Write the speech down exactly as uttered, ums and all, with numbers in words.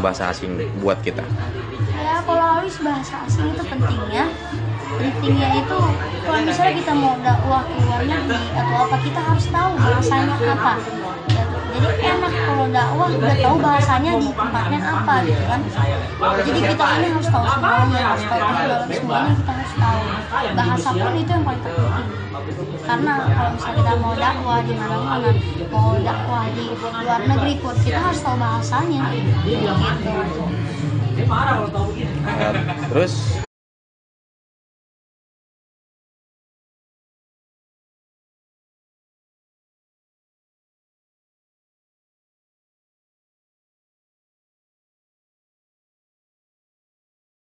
bahasa asing buat kita? Ya kalau harus bahasa asing itu pentingnya pentingnya itu kalau misalnya kita mau dakwah ke luar negeri atau apa, kita harus tahu bahasanya apa. Jadi enak kalau dakwah udah tahu bahasanya di tempatnya apa gitu kan. Jadi kita ini harus tahu semuanya, harus tahu dalam semuanya, kita harus tahu bahasa pun itu yang paling penting. Karena kalau misalnya kita mau dakwah di mana-mana, mau dakwah di luar negeri pun kita harus tahu bahasanya gitu. Uh, terus